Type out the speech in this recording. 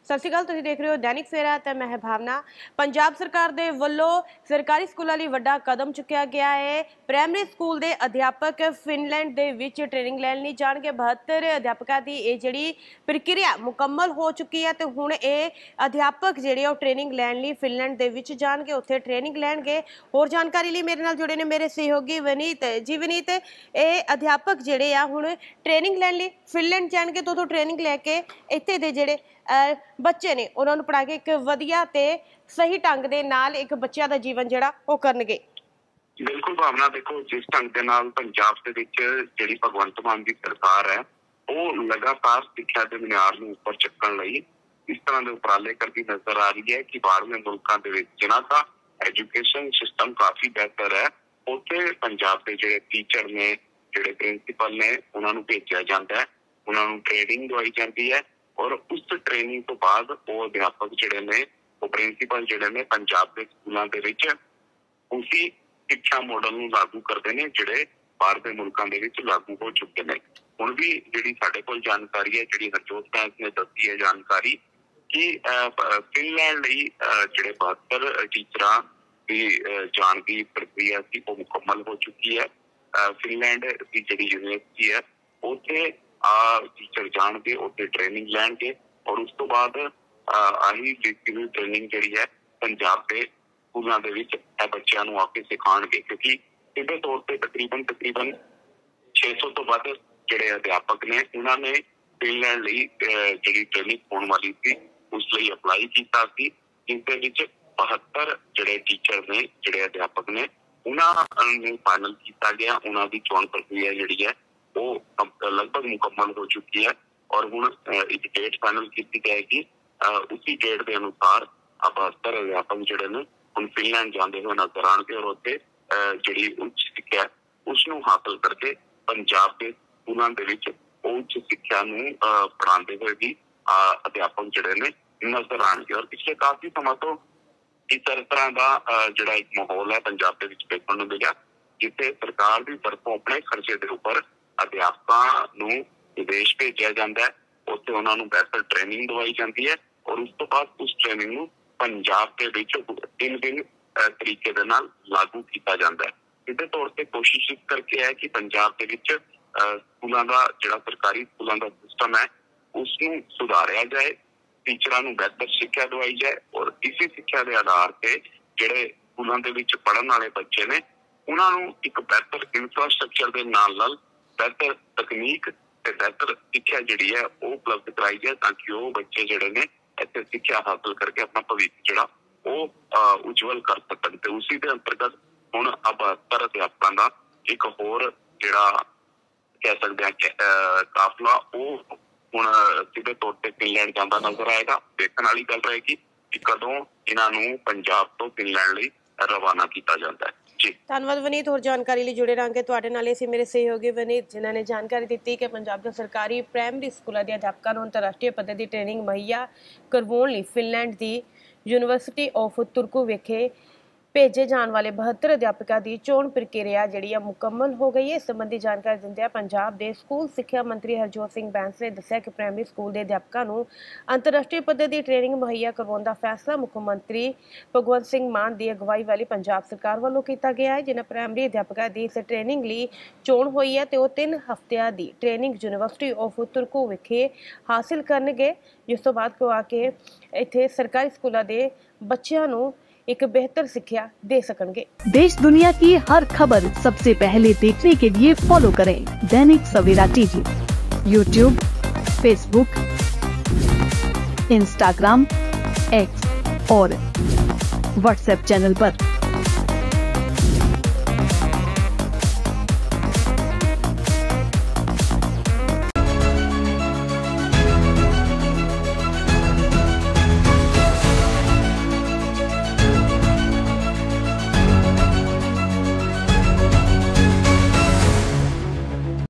सत श्री अकाल, तुसीं देख रहे हो दैनिक सवेरा ते मैं भावना। पंजाब सरकार दे वल्लों सरकारी स्कूलों लई वड्डा कदम चुकिया गया है। प्राइमरी स्कूल दे अध्यापक फिनलैंड दे विच ट्रेनिंग लैण लई जाणगे। 72 अध्यापकों की ये जिहड़ी प्रक्रिया मुकम्मल हो चुकी है ते हुण ये अध्यापक जिहड़े ओ ट्रेनिंग लैण लई फिनलैंड दे विच जाणगे, उत्थे ट्रेनिंग लैणगे। होर जानकारी लई मेरे नाल जुड़े ने मेरे सहयोगी वनीत जी। वनीत, ये अध्यापक जिहड़े आ हुण ट्रेनिंग लैण लई फिनलैंड जाणगे तो ट्रेनिंग लैके इत्थे दे जिहड़े बच्चे ने उन्होंने पढ़ा के एक वधिया ते सही ढंग दे नाल एक बच्चे दा जीवन जिहड़ा वो करनगे। बिल्कुल भावना, देखो जिस ढंग के नाल पंजाब दे विच जिहड़ी भगवंत मान दी सरकार है वो लगातार सिक्ख्या दे मियार नूं उपर चुकण लई इस तरह के उपराले करती नजर आ रही है कि बाहरले मुल्कां दे विच जिन्हां दा एजुकेशन सिस्टम काफी बेहतर है उत्थे पंजाब के जिहड़े टीचर ने, जिहड़े प्रिंसीपल ने, उन्हां नूं भेजिया जांदा है, उन्हां नूं ट्रेनिंग दवाई जाती है और उस ट्रेनिंग तो बाद वो अध्यापक जिहड़े ने, वो प्रिंसीपल जिहड़े ने पंजाब के स्कूलों के विच उसी शिक्षा मॉडल नूं लागू करते हैं जिहड़े बाहर के मुल्कां दे विच लागू हो चुके हैं। हुण भी जिहड़ी साडे कोल जानकारी है, जिहड़ी हरजोत बैंक ने दस्सी है जानकारी कि फिनलैंड लई जिहड़े 72 टीचरां दी जाण दी प्रक्रिया सी वो मुकम्मल हो चुकी है। फिनलैंड की जिहड़ी यूनिवर्सिटी है उत्थे टीचर जाणगे, उत्थे ट्रेनिंग लैणगे और उस तो बाद आही जिहड़ी ट्रेनिंग जिहड़ी है पंजाब के स्कूलों के विच बच्चों नूं आके सिखाणगे, क्योंकि सीधे तौर पर तकरीबन 600 तो वध जिहड़े अध्यापक ने उन्होंने फिनलैंड लई जिहड़ी ट्रेनिंग होने वाली थी उस लई अप्लाई कीता सी, जिसदे विच 72 जिहड़े टीचर ने, जिहड़े अध्यापक ने, उन्होंने फाइनल किया गया। उन्हों की चोण प्रक्रिया जिहड़ी है वो लगभग मुकम्मल हो चुकी है और हुण एक डेट फाइनल की जाएगी। उसी डेट के अनुसार 72 अध्यापक जिहड़े ने हुण फिनलैंड जाते हुए नजर आएंगे और उत्थे जिहड़ी उच्च शिक्षा उसनूं हासिल करके पंजाब के स्कूलों के विच उच्च शिक्षा नूं पढ़ाते हुए भी अध्यापक जिहड़े ने नजर आएंगे। और पिछले काफी समय तो इस तरह का जिहड़ा एक माहौल है पंजाब के विच देखण नूं मिलिया, जिथे सरकार की तरफों अपने खर्चे के उपर अध्यापकों नूं विदेश भेजा जाता है, उत्थे उन्हां नूं बेहतर ट्रेनिंग दवाई जाती है और उस तो बाद उस ट्रेनिंग नूं पंजाब के विच 3 दिन तरीके दे नाल लागू किया जाता है। सीधे तौर पर कोशिश इस करके है कि पंजाब के विच स्कूलों का जिहड़ा सरकारी स्कूलों का सिस्टम है उसनूं सुधारिया जाए, टीचरां नूं बेहतर शिक्षा दवाई जाए और इसी शिक्षा के आधार पर जिहड़े स्कूलों के विच पढ़न वाले बच्चे ने उन्हां नूं एक बेहतर इंफ्रास्ट्रक्चर के नाल बेहतर तकनीक ते बेहतर शिक्षा जिहड़ी है वो उपलब्ध कराई जाए ताकि वो बच्चे जिहड़े ने इत्थे शिक्षा हासिल करके अपना भविष्य जिहड़ा वो उज्जवल कर सकन। ते उसी दे अंतर्गत हुण 72 अध्यापकों का एक होर जिहड़ा कह सकते हैं काफिला वो हुण सीधे तौर पर फिनलैंड जांदा नजर आएगा। देखण वाली गल रहेगी कि कदों इन्हां नूं पंजाब तो फिनलैंड लई रवाना किया जाता है। धन्यवाद वनीत। होर जानकारी लिए जुड़े रहांगे तुहाडे नाल असीं मेरे सहयोगी वनीत, जिन्हां ने जानकारी दी कि पंजाब के सरकारी प्राइमरी स्कूलों के अध्यापकों को अंतरराष्ट्रीय पद्धति की ट्रेनिंग मुहैया करवाउण लई फिनलैंड की यूनीवर्सिटी ऑफ तुर्कू विखे भेजे जाने वाले 72 अध्यापकों की चोण प्रक्रिया जिहड़ी मुकम्मल हो गई है। इस संबंधी जानकारी दिंदे पंजाब के स्कूल सिक्ख्या मंत्री हरजोत सिंह बैंस ने दस्सिया कि प्राइमरी स्कूल के अध्यापकों को अंतरराष्ट्रीय पद्धति की ट्रेनिंग मुहैया करवाउण दा फैसला मुख्यमंत्री भगवंत सिंह मान की अगवाई वाली पंजाब सरकार वालों किया गया है। जिन्हें प्राइमरी अध्यापकों की इस ट्रेनिंग लिए चोण हुई है तो 3 हफ्तिਆਂ की ट्रेनिंग यूनीवर्सिटी ऑफ तुर्कू विखे हासिल करनगे, जिस तो बाद को आके इत्थे सरकारी स्कूलों के बच्चों को एक बेहतर शिक्षा दे सकणगे। देश दुनिया की हर खबर सबसे पहले देखने के लिए फॉलो करें Dainik Savera TV, YouTube, Facebook, Instagram, X और व्हाट्सएप चैनल पर।